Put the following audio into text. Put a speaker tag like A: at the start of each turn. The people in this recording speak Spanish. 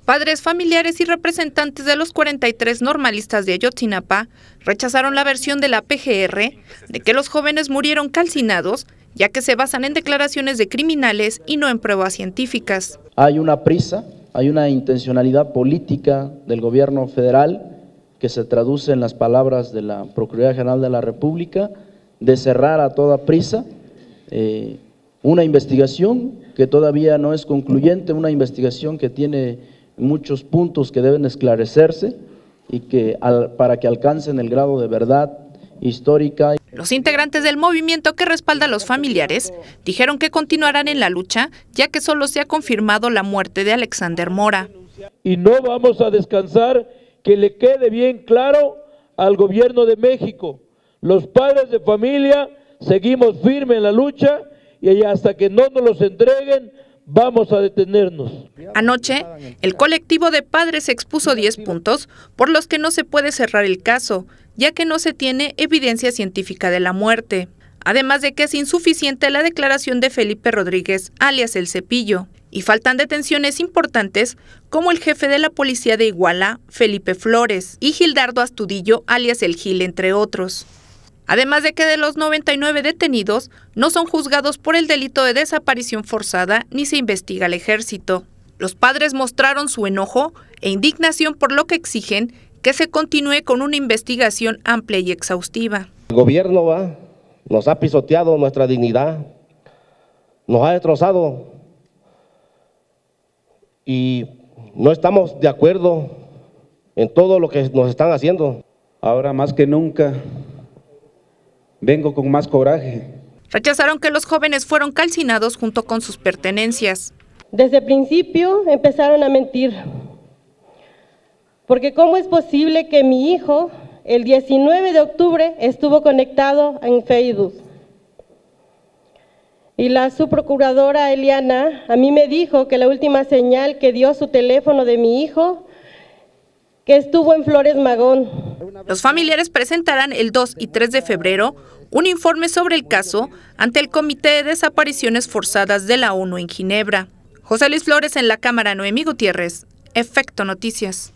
A: Padres, familiares y representantes de los 43 normalistas de Ayotzinapa rechazaron la versión de la PGR de que los jóvenes murieron calcinados, ya que se basan en declaraciones de criminales y no en pruebas científicas.
B: Hay una prisa, hay una intencionalidad política del gobierno federal que se traduce en las palabras de la Procuraduría General de la República de cerrar a toda prisa una investigación que todavía no es concluyente, una investigación que tiene muchos puntos que deben esclarecerse y que para que alcancen el grado de verdad histórica.
A: Los integrantes del movimiento que respalda a los familiares dijeron que continuarán en la lucha, ya que solo se ha confirmado la muerte de Alexander Mora.
C: Y no vamos a descansar, que le quede bien claro al gobierno de México. Los padres de familia seguimos firmes en la lucha y hasta que no nos los entreguen, vamos a detenernos.
A: Anoche, el colectivo de padres expuso 10 puntos por los que no se puede cerrar el caso, ya que no se tiene evidencia científica de la muerte. Además de que es insuficiente la declaración de Felipe Rodríguez, alias El Cepillo, y faltan detenciones importantes como el jefe de la policía de Iguala, Felipe Flores, y Gildardo Astudillo, alias El Gil, entre otros. Además de que de los 99 detenidos no son juzgados por el delito de desaparición forzada ni se investiga al ejército. Los padres mostraron su enojo e indignación por lo que exigen que se continúe con una investigación amplia y exhaustiva.
D: El gobierno nos ha pisoteado nuestra dignidad, nos ha destrozado y no estamos de acuerdo en todo lo que nos están haciendo.
E: Ahora más que nunca vengo con más coraje.
A: Rechazaron que los jóvenes fueron calcinados junto con sus pertenencias.
F: Desde el principio empezaron a mentir, porque ¿cómo es posible que mi hijo el 19 de octubre estuvo conectado en Facebook? Y la subprocuradora Eliana a mí me dijo que la última señal que dio su teléfono de mi hijo, que estuvo en Flores Magón.
A: Los familiares presentarán el 2 y 3 de febrero un informe sobre el caso ante el Comité de Desapariciones Forzadas de la ONU en Ginebra. José Luis Flores en la cámara, Noemí Gutiérrez, Efecto Noticias.